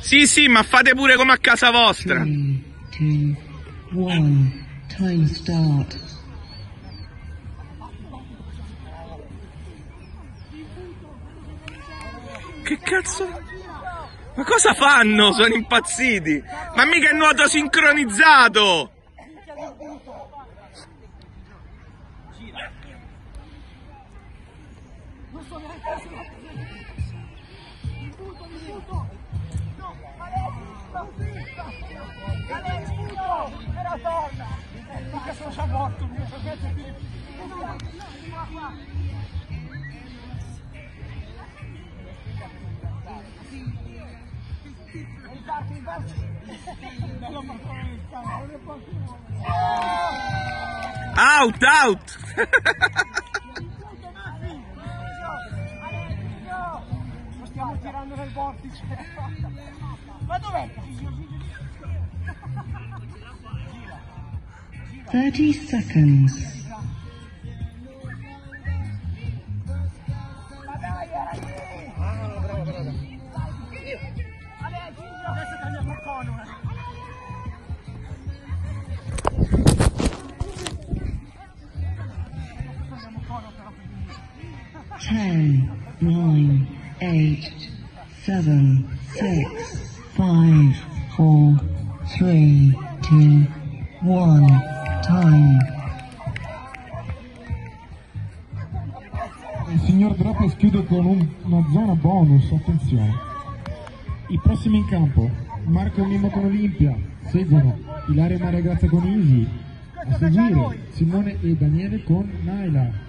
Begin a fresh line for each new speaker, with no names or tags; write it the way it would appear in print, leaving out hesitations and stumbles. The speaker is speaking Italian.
Sì, ma fate pure come a casa vostra.
3, 2, 1, time start.
Che cazzo? Ma cosa fanno? Sono impazziti! Ma mica è nuoto sincronizzato! Out!
Lo stiamo tirando nel vortice. Ma dov'è?
30 seconds.
Ma dai, era lì! Bravo. Adesso cambiamo il cono.
10, 9, 8, 7, 6, 5, 4, 3, 2, 1, time.
Il signor Dropos chiude con una zona bonus, attenzione. I prossimi in campo: Marco Mimmo con Olimpia, seguono Ilaria Maria Grazia con Easy, a seguire Simone e Daniele con Naila.